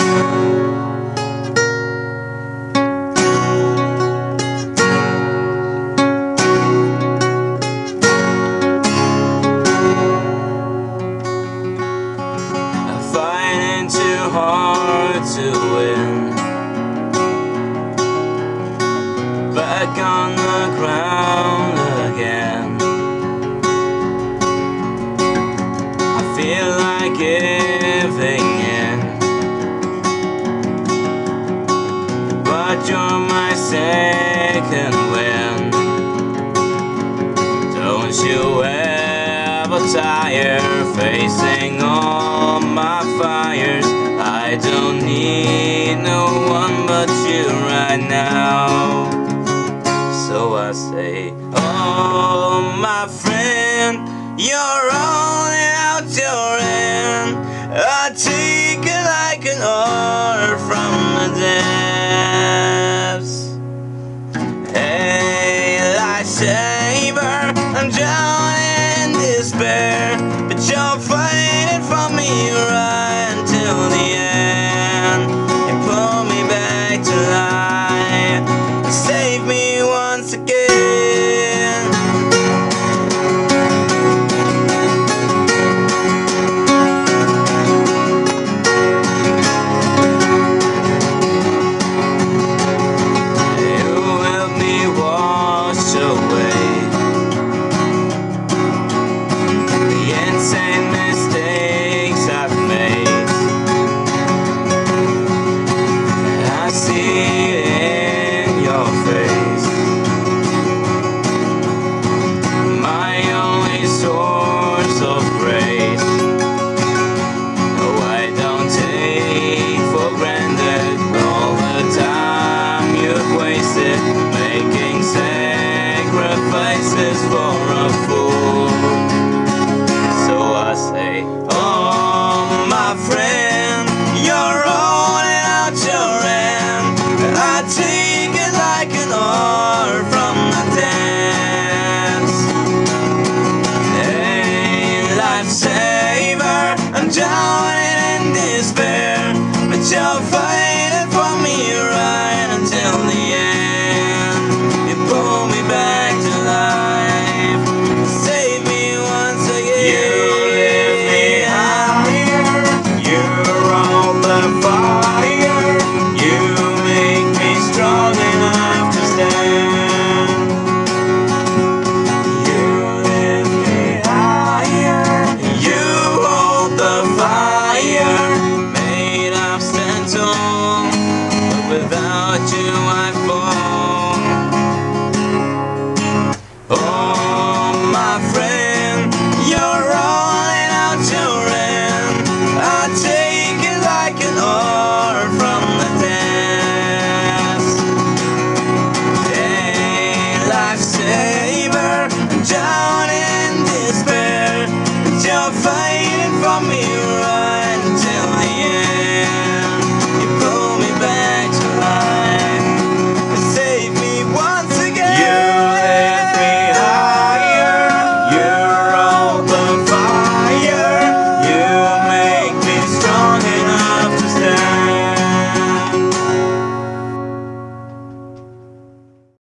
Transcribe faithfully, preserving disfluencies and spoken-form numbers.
Hard to win. Back on the ground again. I feel like giving in, but you're my second wind. Don't you ever tire facing all my fires. I don't need no one but you right now. So I say, oh my friend, you're only out your end. I take it like an order from the depths. Hey, lifesaver, I'm drowning in despair, but you're fighting for me right until the end. Save me once again. You help me wash away the insane mistakes I've made. I see it in your face. My only source of grace. No, I don't take for granted all the time you've wasted making sacrifices for a fool. So I say, oh my friend, you're holding out your hand. I take it like an order from the depths. Hey, lifesaver, I'm drowning in despair, but you're fighting for me right until the end. You pull me back to life, save me once again. You lift me higher, you're on the fire. You make me strong enough to stand. You lift me higher, you hold the fire. Made of stand tall, but without you I